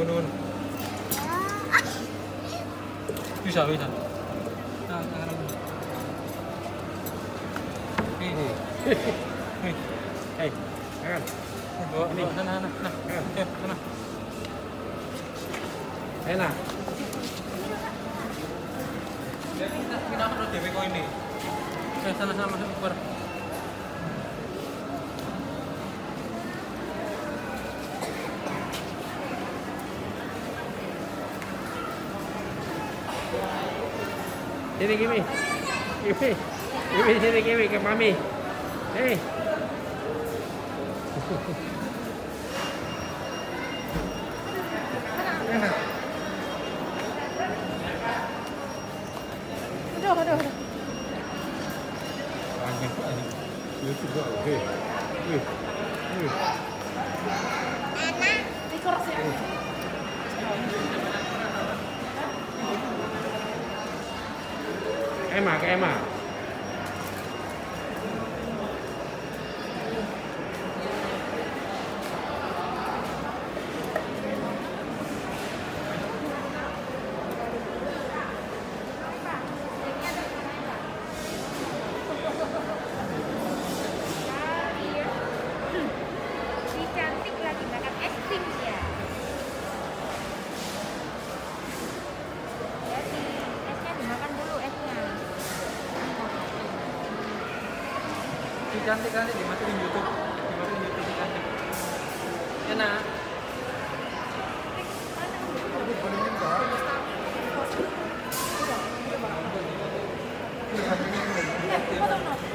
Nun. Bisa. Nah, sekarang. Nih. Hei, kan? Bawa sana. Sana. Enak. Kita perlu DP kok ini. Sana masuk keluar. Sini Kimi. Sini Kimi ke mami. Hei. Enak. Udah. Itu juga oke. Dikeras ya. Emma. Si cantik lagi makan es krim ya. Ya si esnya dimakan dulu esnya. Si cantik dimasukin YouTube si cantik. Enak. Foto no.